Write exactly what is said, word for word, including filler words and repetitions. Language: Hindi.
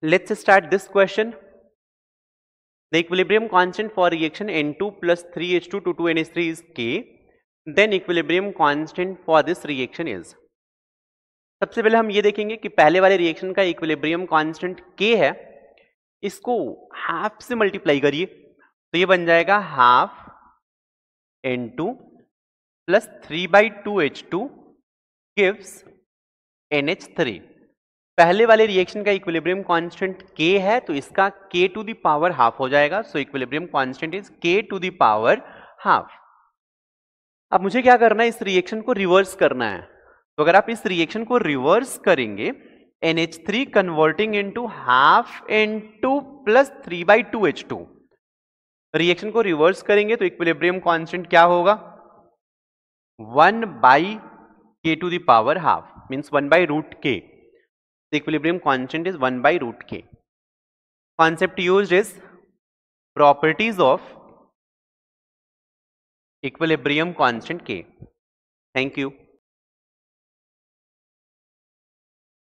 Let's start this question. The equilibrium constant for reaction N two plus three H two to two N H three is K. Then equilibrium constant for this reaction is. सबसे पहले हम ये देखेंगे कि पहले वाले रिएक्शन का इक्विलिब्रियम कांस्टेंट K है, इसको हाफ से मल्टीप्लाई करिए तो ये बन जाएगा half N two plus three by two H two gives N H three. पहले वाले रिएक्शन का इक्विलिब्रियम कांस्टेंट K है तो इसका K to the power half हो जाएगा. So equilibrium constant is K to the power half. अब मुझे क्या करना है, इस रिएक्शन को रिवर्स करना है. तो अगर आप इस रिएक्शन को रिवर्स करेंगे, N H three converting into half N two plus three by two H two. Reaction को रिवर्स करेंगे तो इक्विलिब्रियम कांस्टेंट क्या होगा, one by K to the power half means one by root K. The equilibrium constant is one by root k. Concept used is properties of equilibrium constant K. Thank you.